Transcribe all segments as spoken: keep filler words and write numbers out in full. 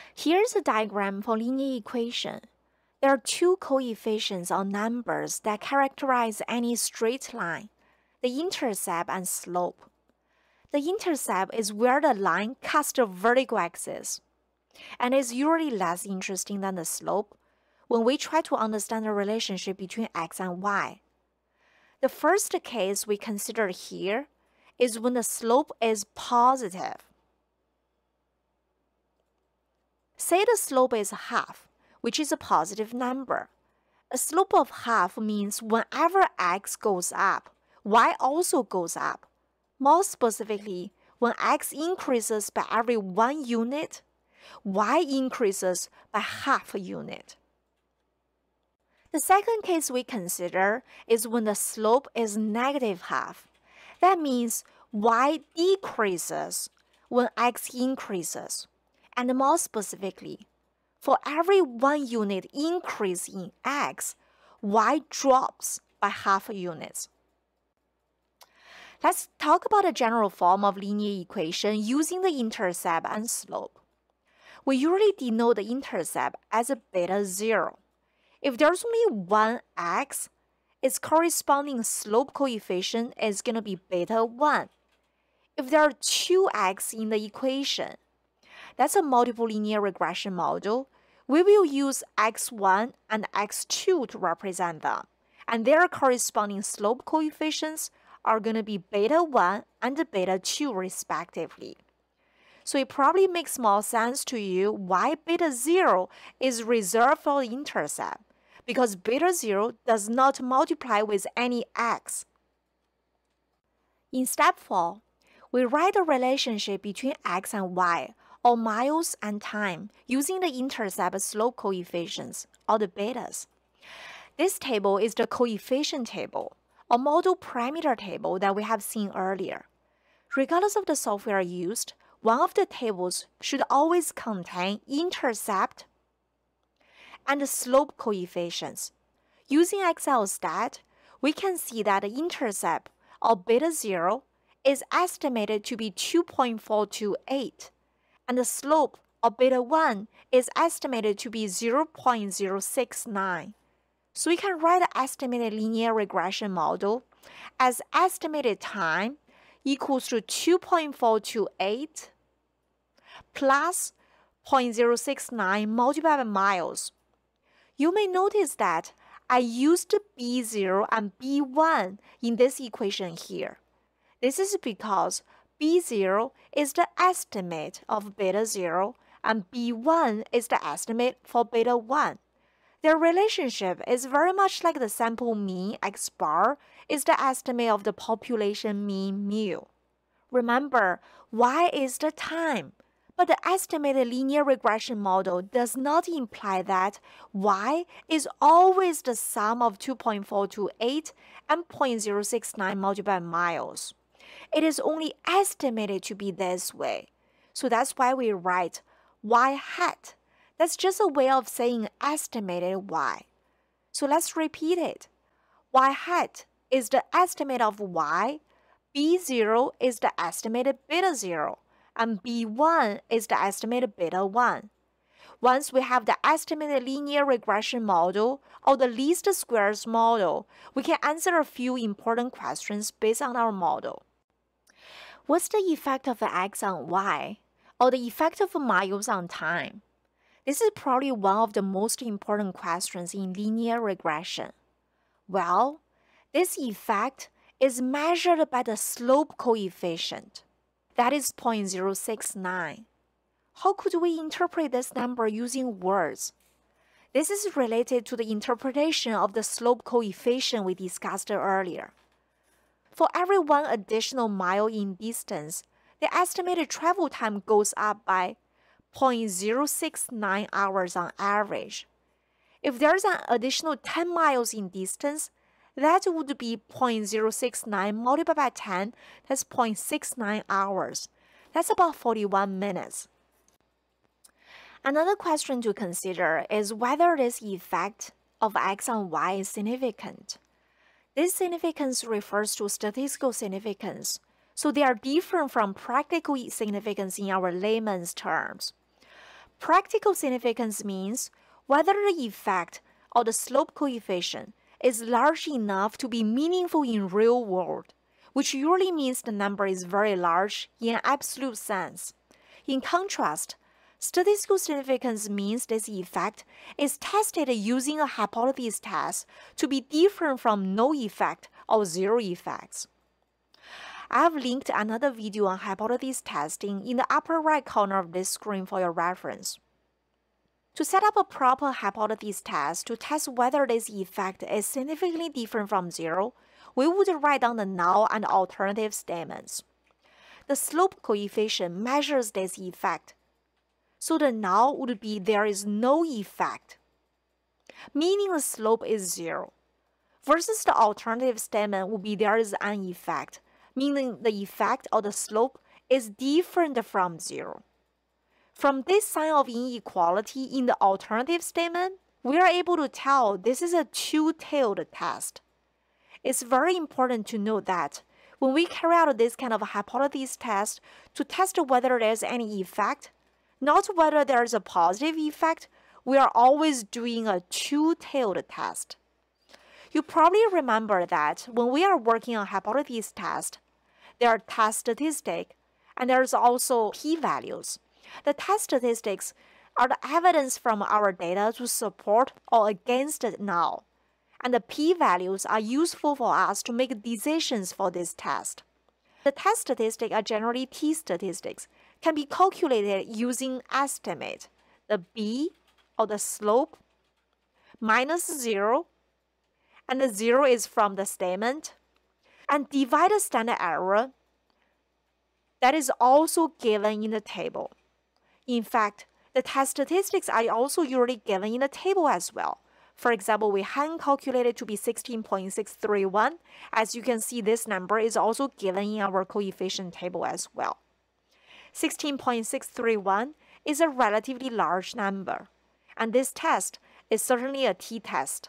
Here's a diagram for linear equation. There are two coefficients or numbers that characterize any straight line, the intercept and slope. The intercept is where the line cuts the vertical axis, and is usually less interesting than the slope when we try to understand the relationship between x and y. The first case we consider here is when the slope is positive. Say the slope is half, which is a positive number. A slope of half means whenever x goes up, y also goes up. More specifically, when x increases by every one unit, y increases by half a unit. The second case we consider is when the slope is negative half. That means y decreases when x increases. And more specifically, for every one unit increase in x, y drops by half a unit. Let's talk about the general form of linear equation using the intercept and slope. We usually denote the intercept as a beta zero. If there's only one x, its corresponding slope coefficient is going to be beta one. If there are two x in the equation, that's a multiple linear regression model. We will use x one and x two to represent them, and their corresponding slope coefficients are going to be beta one and beta two respectively. So it probably makes more sense to you why beta zero is reserved for the intercept, because beta zero does not multiply with any x. In step four, we write the relationship between x and y, or miles and time, using the intercept slope coefficients, or the betas. This table is the coefficient table, or model parameter table that we have seen earlier. Regardless of the software used, one of the tables should always contain intercept and the slope coefficients. Using XLSTAT, we can see that the intercept, or beta zero, is estimated to be two point four two eight. And the slope, or beta one, is estimated to be zero point zero six nine. So we can write the estimated linear regression model as estimated time equals to two point four two eight plus zero point zero six nine multiplied by miles. You may notice that I used b zero and b one in this equation here. This is because b zero is the estimate of beta zero and b one is the estimate for beta one. Their relationship is very much like the sample mean x bar is the estimate of the population mean mu. Remember, y is the time, but the estimated linear regression model does not imply that y is always the sum of two point four two eight and zero point zero six nine multiplied by miles. It is only estimated to be this way. So that's why we write y hat. That's just a way of saying estimated y. So let's repeat it. Y hat is the estimate of y, b zero is the estimated beta zero, and b one is the estimated beta one. Once we have the estimated linear regression model or the least squares model, we can answer a few important questions based on our model. What's the effect of x on y, or the effect of miles on time? This is probably one of the most important questions in linear regression. Well, this effect is measured by the slope coefficient. That is zero point zero six nine. How could we interpret this number using words? This is related to the interpretation of the slope coefficient we discussed earlier. For every one additional mile in distance, the estimated travel time goes up by zero point zero six nine hours on average. If there's an additional ten miles in distance, that would be zero point zero six nine multiplied by ten, that's zero point six nine hours. That's about forty-one minutes. Another question to consider is whether this effect of x on y is significant. This significance refers to statistical significance, so they are different from practical significance in our layman's terms. Practical significance means whether the effect or the slope coefficient is large enough to be meaningful in real world, which usually means the number is very large in an absolute sense. In contrast, statistical significance means this effect is tested using a hypothesis test to be different from no effect or zero effects. I have linked another video on hypothesis testing in the upper right corner of this screen for your reference. To set up a proper hypothesis test to test whether this effect is significantly different from zero, we would write down the null and alternative statements. The slope coefficient measures this effect, so the null would be there is no effect, meaning the slope is zero, versus the alternative statement would be there is an effect, meaning the effect or the slope is different from zero. From this sign of inequality in the alternative statement, we are able to tell this is a two-tailed test. It's very important to note that when we carry out this kind of hypothesis test to test whether there's any effect, not whether there's a positive effect, we are always doing a two-tailed test. You probably remember that when we are working on hypothesis test, there are test statistics and there's also p-values. The test statistics are the evidence from our data to support or against the null, and the p-values are useful for us to make decisions for this test. The test statistics are generally t-statistics, can be calculated using estimate, the b or the slope, minus zero, and the zero is from the statement, and divide the standard error that is also given in the table. In fact, the test statistics are also usually given in the table as well. For example, we hand calculated to be sixteen point six three one. As you can see, this number is also given in our coefficient table as well. sixteen point six three one is a relatively large number, and this test is certainly a t-test.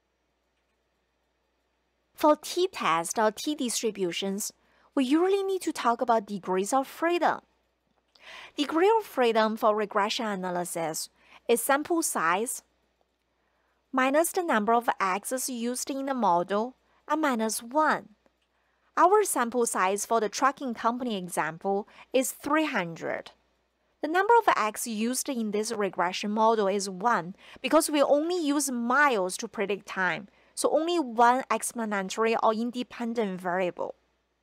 For t-test or t-distributions, we usually need to talk about degrees of freedom. Degree of freedom for regression analysis is sample size minus the number of x's used in the model and minus one. Our sample size for the trucking company example is three hundred. The number of x used in this regression model is one because we only use miles to predict time, so only one explanatory or independent variable.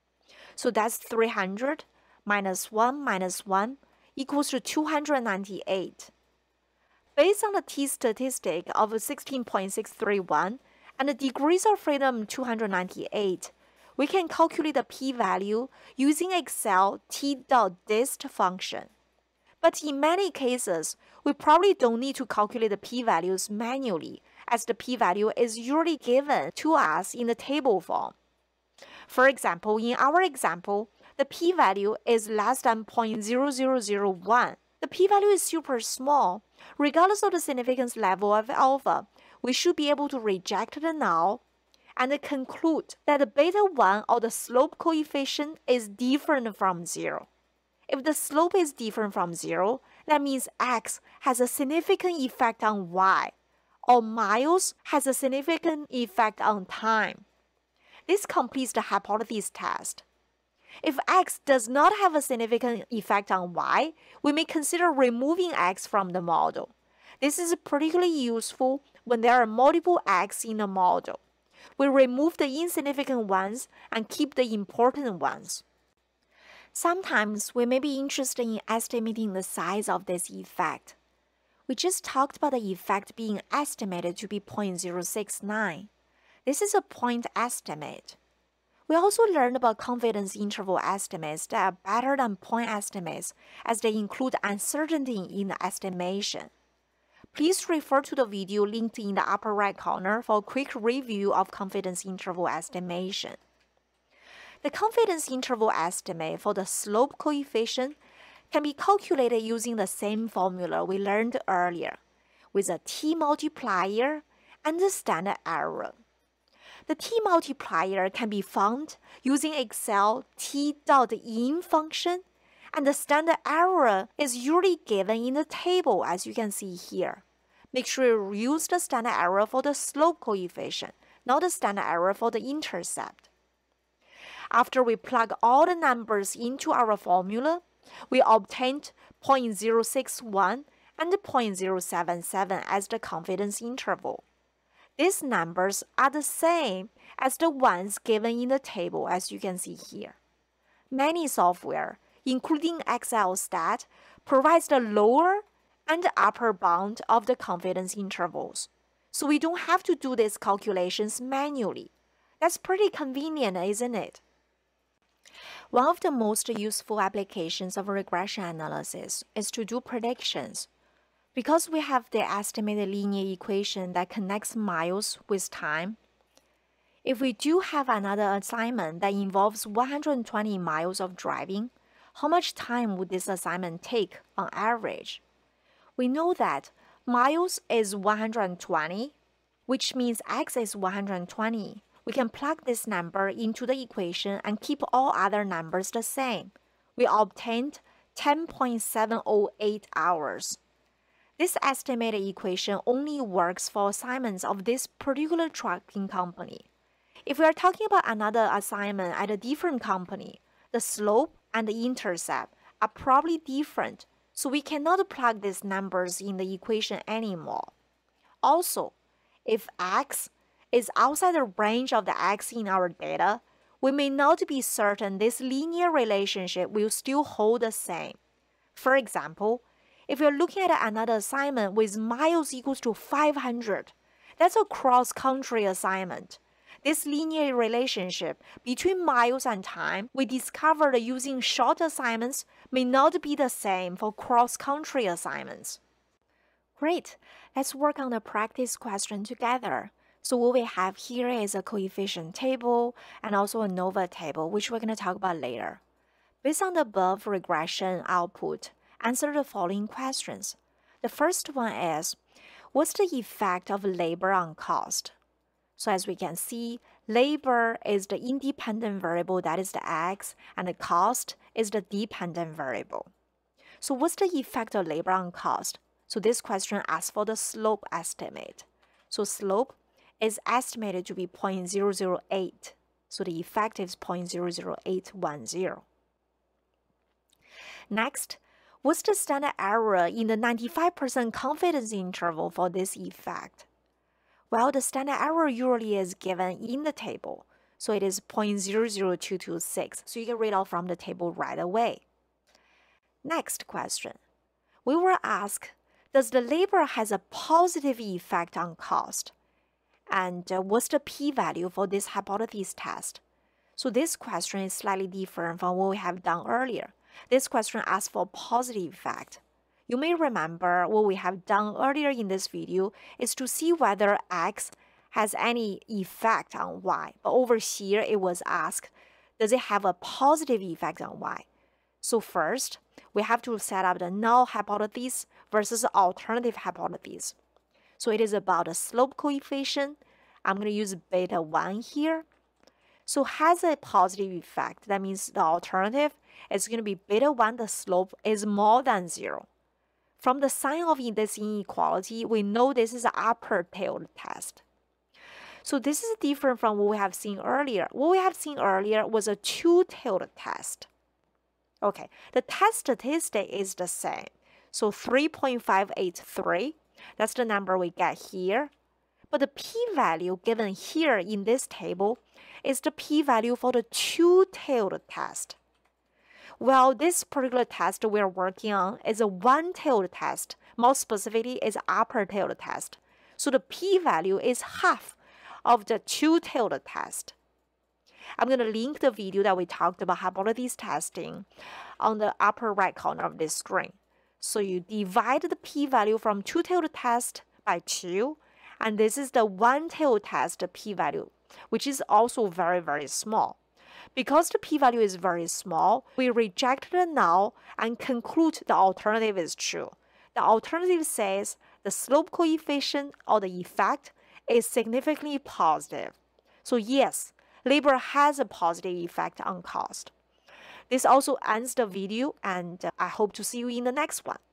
So that's three hundred minus one minus one equals to two hundred ninety-eight. Based on the t-statistic of sixteen point six three one and the degrees of freedom two hundred ninety-eight, we can calculate the p-value using Excel t.dist function. But in many cases, we probably don't need to calculate the p-values manually, as the p-value is usually given to us in the table form. For example, in our example, the p-value is less than zero point zero zero zero one. The p-value is super small. Regardless of the significance level of alpha, we should be able to reject the null and conclude that the beta one or the slope coefficient is different from zero. If the slope is different from zero, that means x has a significant effect on y, or miles has a significant effect on time. This completes the hypothesis test. If x does not have a significant effect on y, we may consider removing x from the model. This is particularly useful when there are multiple x in the model. We remove the insignificant ones and keep the important ones. Sometimes we may be interested in estimating the size of this effect. We just talked about the effect being estimated to be zero point zero six nine. This is a point estimate. We also learned about confidence interval estimates that are better than point estimates as they include uncertainty in the estimation. Please refer to the video linked in the upper right corner for a quick review of confidence interval estimation. The confidence interval estimate for the slope coefficient can be calculated using the same formula we learned earlier, with a t-multiplier and the standard error. The t-multiplier can be found using Excel t.in function, And the standard error is usually given in the table, as you can see here. Make sure you use the standard error for the slope coefficient, not the standard error for the intercept. After we plug all the numbers into our formula, we obtained zero point zero six one and zero point zero seven seven as the confidence interval. These numbers are the same as the ones given in the table, as you can see here. Many software, including XLSTAT, provides the lower and the upper bound of the confidence intervals, so we don't have to do these calculations manually. That's pretty convenient, isn't it? One of the most useful applications of regression analysis is to do predictions. Because we have the estimated linear equation that connects miles with time, if we do have another assignment that involves one hundred twenty miles of driving, how much time would this assignment take on average? We know that miles is one hundred twenty, which means x is one hundred twenty. We can plug this number into the equation and keep all other numbers the same. We obtained ten point seven zero eight hours. This estimated equation only works for assignments of this particular trucking company. If we are talking about another assignment at a different company, the slope and the intercept are probably different, so we cannot plug these numbers in the equation anymore. Also, if x is outside the range of the x in our data, we may not be certain this linear relationship will still hold the same. For example, if you're looking at another assignment with miles equals to five hundred, that's a cross-country assignment. This linear relationship between miles and time we discovered using short assignments may not be the same for cross-country assignments. Great, let's work on the practice question together. So what we have here is a coefficient table and also a NOVA table, which we're going to talk about later. Based on the above regression output, answer the following questions. The first one is, what's the effect of labor on cost? So as we can see, labor is the independent variable, that is the x, and the cost is the dependent variable. So what's the effect of labor on cost? So this question asks for the slope estimate. So slope is estimated to be zero point zero zero eight. So the effect is zero point zero zero eight one zero. Next, what's the standard error in the ninety-five percent confidence interval for this effect? Well, the standard error usually is given in the table, so it is zero point zero zero two two six, so you can read out from the table right away. Next question. We were asked, does the labor has a positive effect on cost? And uh, what's the p-value for this hypothesis test? So this question is slightly different from what we have done earlier. This question asks for positive effect. You may remember what we have done earlier in this video is to see whether x has any effect on y. But over here, it was asked, does it have a positive effect on y? So first, we have to set up the null hypothesis versus alternative hypothesis. So it is about the slope coefficient. I'm going to use beta one here. So has a positive effect. That means the alternative is going to be beta one, the slope is more than zero. From the sign of this inequality, we know this is an upper-tailed test. So this is different from what we have seen earlier. What we have seen earlier was a two-tailed test. Okay, the test statistic is the same. So three point five eight three, that's the number we get here. But the p-value given here in this table is the p-value for the two-tailed test. Well, this particular test we're working on is a one-tailed test. More specifically, is an upper-tailed test. So the p-value is half of the two-tailed test. I'm going to link the video that we talked about hypothesis testing on the upper right corner of this screen. So you divide the p-value from two-tailed test by two, and this is the one-tailed test p-value, which is also very, very small. Because the p-value is very small, we reject the null and conclude the alternative is true. The alternative says the slope coefficient or the effect is significantly positive. So yes, labor has a positive effect on cost. This also ends the video, and I hope to see you in the next one.